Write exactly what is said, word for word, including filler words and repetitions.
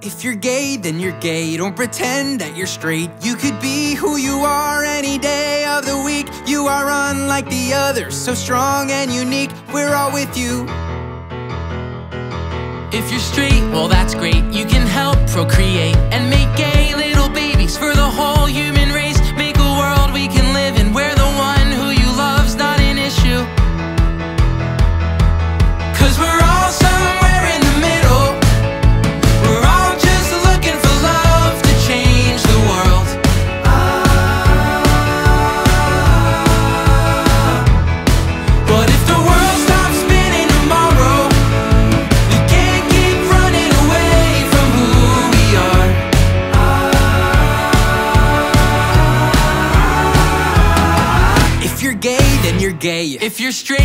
If you're gay, then you're gay. Don't pretend that you're straight. You could be who you are any day of the week. You are unlike the others, so strong and unique. We're all with you. If you're straight, well that's great. You can help procreate and make gay little babies for the whole human race. Make a world we can live in where the one who you love's not an issue. Cause we're all somewhere in the middle. We're all just looking for love to change the world. But if the world stops spinning tomorrow, we can't keep running away from who we are. If you're gay, then you're gay. If you're straight,